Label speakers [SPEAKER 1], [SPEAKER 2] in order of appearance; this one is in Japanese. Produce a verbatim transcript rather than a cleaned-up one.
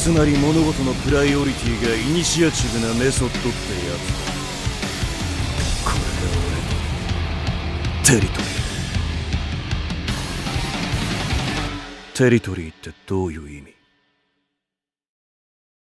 [SPEAKER 1] つまり物事のプライオリティがイニシアチブなメソッドってやつだ。これが俺のテリトリー。テリトリーってどういう意味？